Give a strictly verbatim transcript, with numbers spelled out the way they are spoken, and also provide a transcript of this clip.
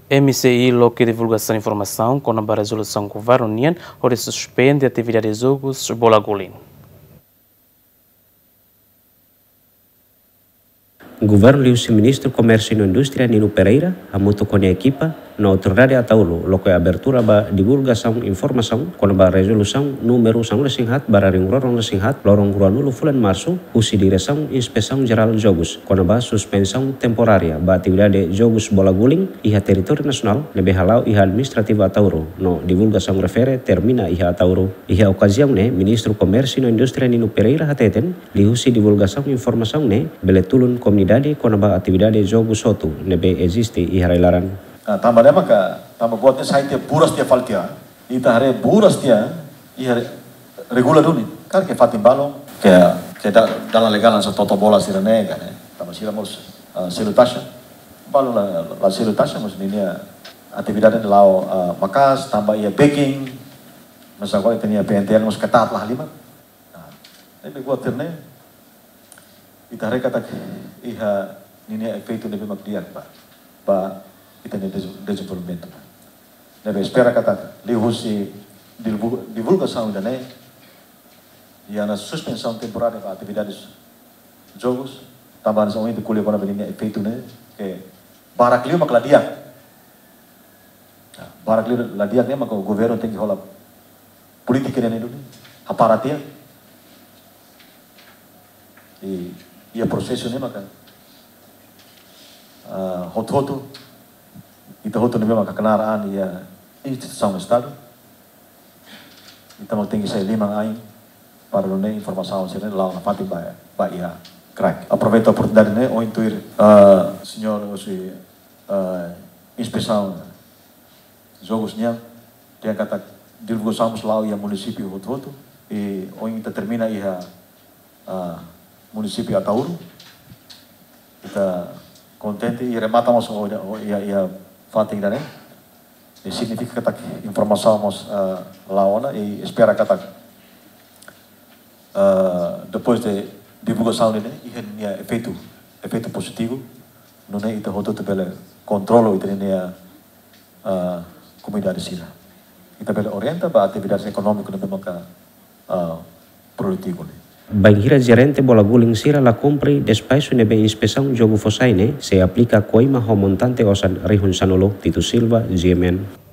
M C I Loki Divulgação de Informação com a resolução que vai União onde suspende a atividade de jogos bola golim. O governo e o ministro do Comércio e Indústria Nino Pereira a muito com a equipa na autoridade Atauro, logo a abertura ba divulgação informação com a resolução número são lesinhat bararing rorong lesinhat lorong ruanulu fulan março usi direção inspeção geral de jogos com a suspensão temporária ba atividade jogos bola guling iha território nacional nebe halau iha administrativa Atauro no divulgação refere termina iha Atauro iha ocasião ne ministro do Comércio e Indústria Nino Pereira hateten lihusi divulgação informação ne beletulun comunidade com a atividade jogos soto nebe existe iha relaran. Tambah dia maka tambah buatnya saya tiap buras tiap faltia ita hari buras tiap iya regular dulu kan ke fatim balong ke ke dalam legalan sa toto bola sirene kan tambah sila mos silutasya balong la la silutasya mos ini aktivitas di lau makas tambah iya baking masa kau itu nih P N T N mos ketat lah lima ini buat terne ita hari kata iha ini efek itu lebih makdian pak pak kita ini desenvolvimento. Nebe espera kata lihusi divulgação da né e a suspensão temporária da atividades jogos também são itu kuliah para benimnya efeito né que barak liu mak ladiak barak liu ladiak né mak o governo tem que rolar política né itu aparatia e e a processo né mak hot-hoto ita hoto nebe maka kenaraan ia instituição do Estado ita mau tinggi saya lima aing para done informação sini lá na Fatim ba ba ia crack aproveito a oportunidade né o intuir uh, senhor osi uh, inspeção jogos nya dia kata divulgação lá ia município hot-hoto e o ita termina ia uh, município Atauro ita contente e rematamos o ia ia Fatim dan e significa que informação mos uh, lá ona e espera que uh, depois de divulgação dele ia tinha efeito efeito positivo não é itu hoto pela controlo itu tinha uh, comunidade sila kita pela orienta para atividades econômicas no memang uh, produtivo. Banhira gerente bola guling sira la compri despacio nebe inspeção jogo fosaine se aplica coima ho montante osan rihun sanolo Tito Silva G M N.